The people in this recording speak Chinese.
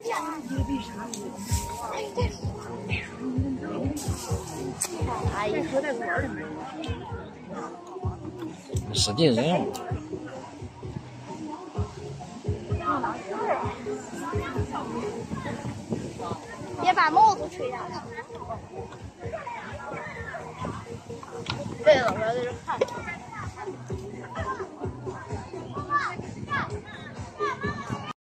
哎呀， 使劲扔。 别把帽子吹下来。对了，我要在这看。